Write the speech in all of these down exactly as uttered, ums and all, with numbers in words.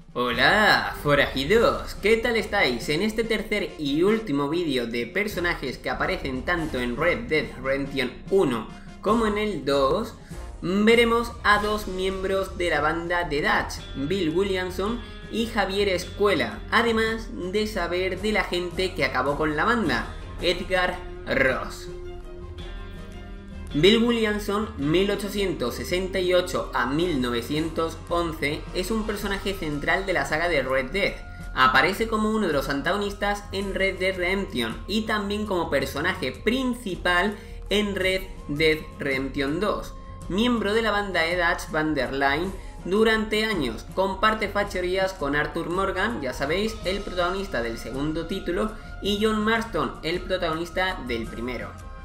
Hola, forajidos, ¿qué tal estáis? En este tercer y último vídeo de personajes que aparecen tanto en Red Dead Redemption uno como en el dos, veremos a dos miembros de la banda de Dutch, Bill Williamson y Javier Escuela, además de saber de la gente que acabó con la banda, Edgar Ross. Bill Williamson, mil ochocientos sesenta y ocho a mil novecientos once, es un personaje central de la saga de Red Dead. Aparece como uno de los antagonistas en Red Dead Redemption y también como personaje principal en Red Dead Redemption dos. Miembro de la banda de Dutch Van der Linde durante años, comparte fachorías con Arthur Morgan, ya sabéis, el protagonista del segundo título, y John Marston, el protagonista del primero.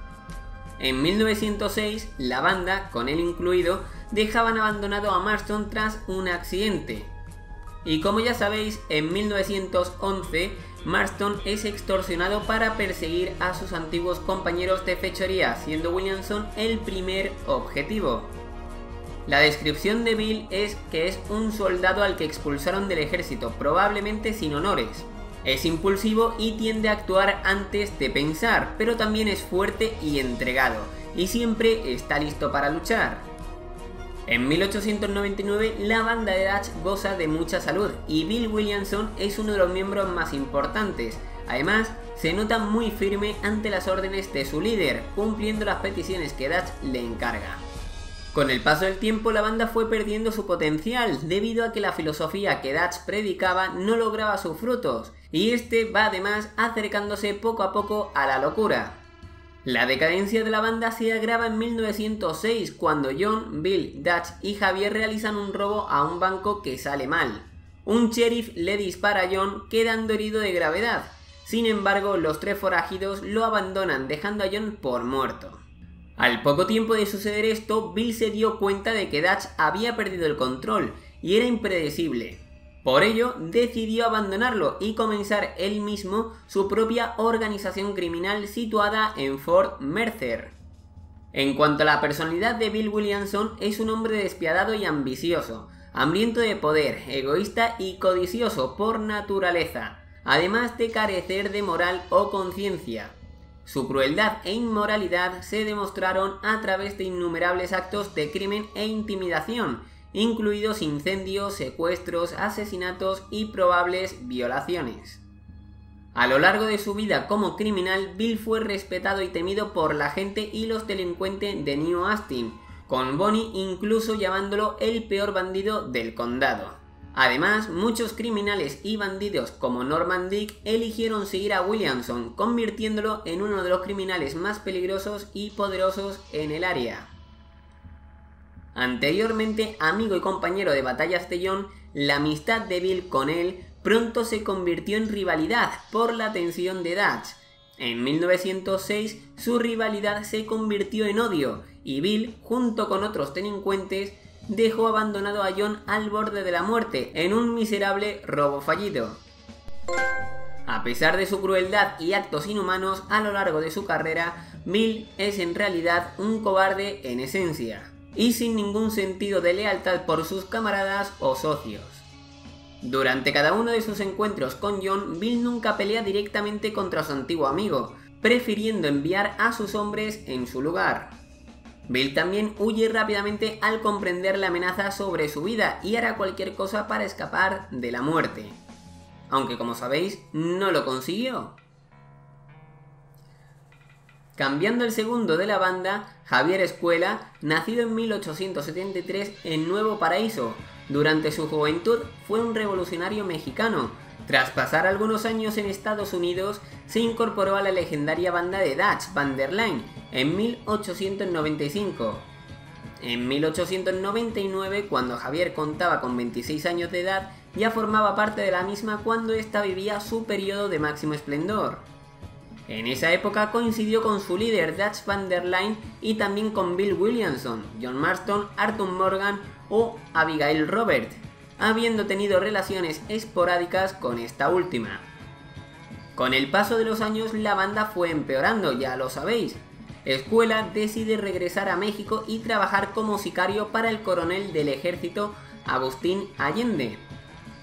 En mil novecientos seis, la banda, con él incluido, dejaban abandonado a Marston tras un accidente. Y como ya sabéis, en mil novecientos once, Marston es extorsionado para perseguir a sus antiguos compañeros de fechoría, siendo Williamson el primer objetivo. La descripción de Bill es que es un soldado al que expulsaron del ejército, probablemente sin honores. Es impulsivo y tiende a actuar antes de pensar, pero también es fuerte y entregado, y siempre está listo para luchar. En mil ochocientos noventa y nueve, la banda de Dutch goza de mucha salud, y Bill Williamson es uno de los miembros más importantes. Además, se nota muy firme ante las órdenes de su líder, cumpliendo las peticiones que Dutch le encarga. Con el paso del tiempo, la banda fue perdiendo su potencial, debido a que la filosofía que Dutch predicaba no lograba sus frutos, y este va además acercándose poco a poco a la locura. La decadencia de la banda se agrava en mil novecientos seis, cuando John, Bill, Dutch y Javier realizan un robo a un banco que sale mal. Un sheriff le dispara a John, quedando herido de gravedad. Sin embargo, los tres forajidos lo abandonan, dejando a John por muerto. Al poco tiempo de suceder esto, Bill se dio cuenta de que Dutch había perdido el control y era impredecible. Por ello, decidió abandonarlo y comenzar él mismo su propia organización criminal situada en Fort Mercer. En cuanto a la personalidad de Bill Williamson, es un hombre despiadado y ambicioso, hambriento de poder, egoísta y codicioso por naturaleza, además de carecer de moral o conciencia. Su crueldad e inmoralidad se demostraron a través de innumerables actos de crimen e intimidación, incluidos incendios, secuestros, asesinatos y probables violaciones. A lo largo de su vida como criminal, Bill fue respetado y temido por la gente y los delincuentes de New Austin, con Bonnie incluso llamándolo el peor bandido del condado. Además, muchos criminales y bandidos como Norman Dick eligieron seguir a Williamson, convirtiéndolo en uno de los criminales más peligrosos y poderosos en el área. Anteriormente amigo y compañero de batallas de John, la amistad de Bill con él pronto se convirtió en rivalidad por la tensión de Dutch. En mil novecientos seis su rivalidad se convirtió en odio y Bill, junto con otros delincuentes, dejó abandonado a John al borde de la muerte en un miserable robo fallido. A pesar de su crueldad y actos inhumanos a lo largo de su carrera, Bill es en realidad un cobarde en esencia, y sin ningún sentido de lealtad por sus camaradas o socios. Durante cada uno de sus encuentros con John, Bill nunca pelea directamente contra su antiguo amigo, prefiriendo enviar a sus hombres en su lugar. Bill también huye rápidamente al comprender la amenaza sobre su vida y hará cualquier cosa para escapar de la muerte. Aunque, como sabéis, no lo consiguió. Cambiando el segundo de la banda, Javier Escuela, nacido en mil ochocientos setenta y tres en Nuevo Paraíso. Durante su juventud fue un revolucionario mexicano. Tras pasar algunos años en Estados Unidos, se incorporó a la legendaria banda de Dutch Van der Linde en mil ochocientos noventa y cinco. En mil ochocientos noventa y nueve, cuando Javier contaba con veintiséis años de edad, ya formaba parte de la misma cuando ésta vivía su periodo de máximo esplendor. En esa época coincidió con su líder Dutch Van der Linde y también con Bill Williamson, John Marston, Arthur Morgan o Abigail Robert, habiendo tenido relaciones esporádicas con esta última. Con el paso de los años la banda fue empeorando, ya lo sabéis. Escuela decide regresar a México y trabajar como sicario para el coronel del ejército Agustín Allende.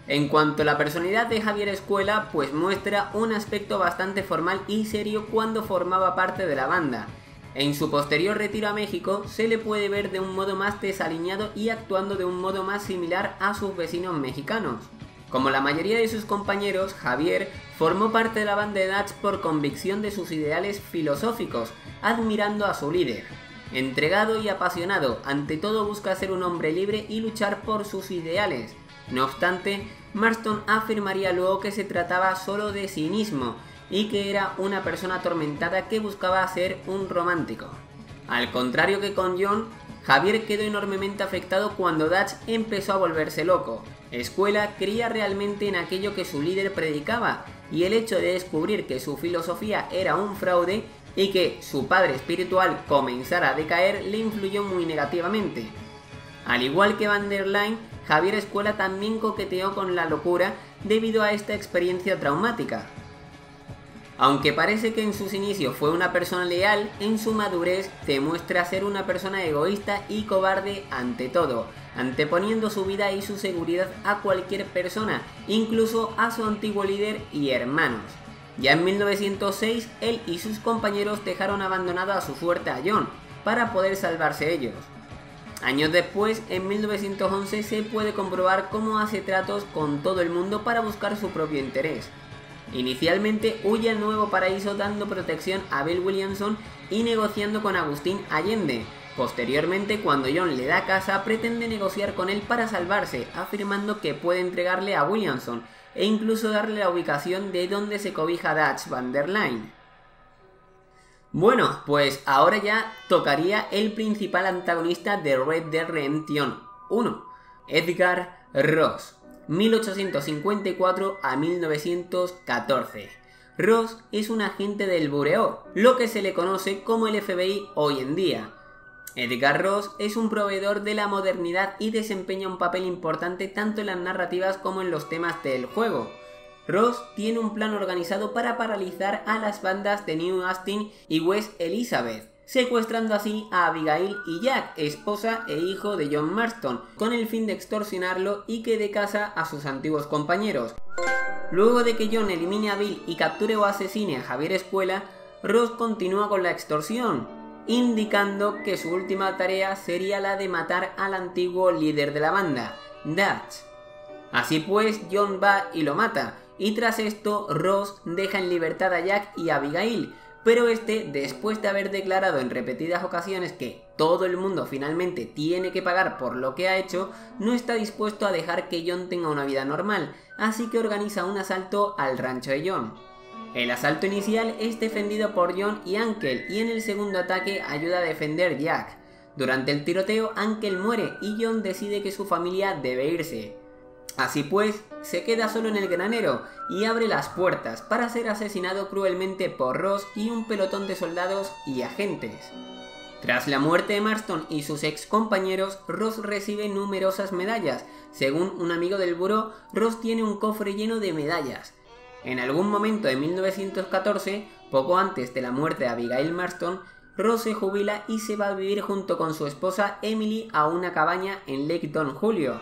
En cuanto a la personalidad de Javier Escuela, pues muestra un aspecto bastante formal y serio cuando formaba parte de la banda. En su posterior retiro a México se le puede ver de un modo más desaliñado y actuando de un modo más similar a sus vecinos mexicanos. Como la mayoría de sus compañeros, Javier formó parte de la banda de Dutch por convicción de sus ideales filosóficos, admirando a su líder. Entregado y apasionado, ante todo busca ser un hombre libre y luchar por sus ideales. No obstante, Marston afirmaría luego que se trataba solo de cinismo y que era una persona atormentada que buscaba ser un romántico. Al contrario que con John, Javier quedó enormemente afectado cuando Dutch empezó a volverse loco. Escuela creía realmente en aquello que su líder predicaba, y el hecho de descubrir que su filosofía era un fraude y que su padre espiritual comenzara a decaer le influyó muy negativamente. Al igual que Van der Laan, Javier Escuela también coqueteó con la locura debido a esta experiencia traumática. Aunque parece que en sus inicios fue una persona leal, en su madurez demuestra ser una persona egoísta y cobarde ante todo, anteponiendo su vida y su seguridad a cualquier persona, incluso a su antiguo líder y hermanos. Ya en mil novecientos seis, él y sus compañeros dejaron abandonado a su suerte a John, para poder salvarse ellos. Años después, en mil novecientos once, se puede comprobar cómo hace tratos con todo el mundo para buscar su propio interés. Inicialmente huye al Nuevo Paraíso dando protección a Bill Williamson y negociando con Agustín Allende. Posteriormente, cuando John le da casa, pretende negociar con él para salvarse, afirmando que puede entregarle a Williamson e incluso darle la ubicación de donde se cobija Dutch Van der Laan. Bueno, pues ahora ya tocaría el principal antagonista de Red Dead Redemption uno, Edgar Ross, mil ochocientos cincuenta y cuatro a mil novecientos catorce. Ross es un agente del Bureau, lo que se le conoce como el F B I hoy en día. Edgar Ross es un proveedor de la modernidad y desempeña un papel importante tanto en las narrativas como en los temas del juego. Ross tiene un plan organizado para paralizar a las bandas de New Austin y West Elizabeth, secuestrando así a Abigail y Jack, esposa e hijo de John Marston, con el fin de extorsionarlo y que dé casa a sus antiguos compañeros. Luego de que John elimine a Bill y capture o asesine a Javier Escuela, Ross continúa con la extorsión, indicando que su última tarea sería la de matar al antiguo líder de la banda, Dutch. Así pues, John va y lo mata, y tras esto Ross deja en libertad a Jack y a Abigail, pero este, después de haber declarado en repetidas ocasiones que todo el mundo finalmente tiene que pagar por lo que ha hecho, no está dispuesto a dejar que John tenga una vida normal, así que organiza un asalto al rancho de John. El asalto inicial es defendido por John y Ankel, y en el segundo ataque ayuda a defender Jack. Durante el tiroteo, Ankel muere y John decide que su familia debe irse. Así pues, se queda solo en el granero y abre las puertas para ser asesinado cruelmente por Ross y un pelotón de soldados y agentes. Tras la muerte de Marston y sus ex compañeros, Ross recibe numerosas medallas. Según un amigo del buró, Ross tiene un cofre lleno de medallas. En algún momento de mil novecientos catorce, poco antes de la muerte de Abigail Marston, Ross se jubila y se va a vivir junto con su esposa Emily a una cabaña en Lake Don Julio.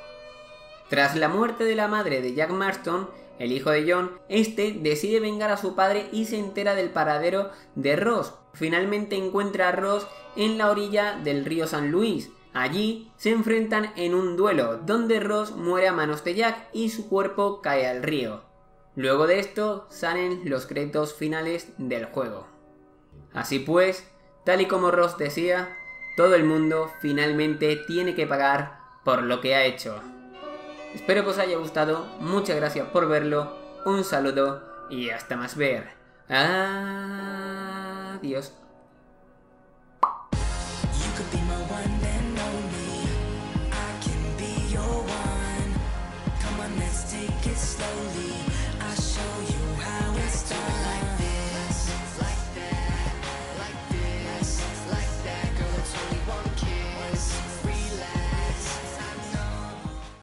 Tras la muerte de la madre de Jack Marston, el hijo de John, este decide vengar a su padre y se entera del paradero de Ross. Finalmente encuentra a Ross en la orilla del río San Luis. Allí se enfrentan en un duelo, donde Ross muere a manos de Jack y su cuerpo cae al río. Luego de esto salen los créditos finales del juego. Así pues, tal y como Ross decía, todo el mundo finalmente tiene que pagar por lo que ha hecho. Espero que os haya gustado, muchas gracias por verlo, un saludo y hasta más ver. Adiós. You could be my one and only. I can be your one. Come on, let's take it slowly.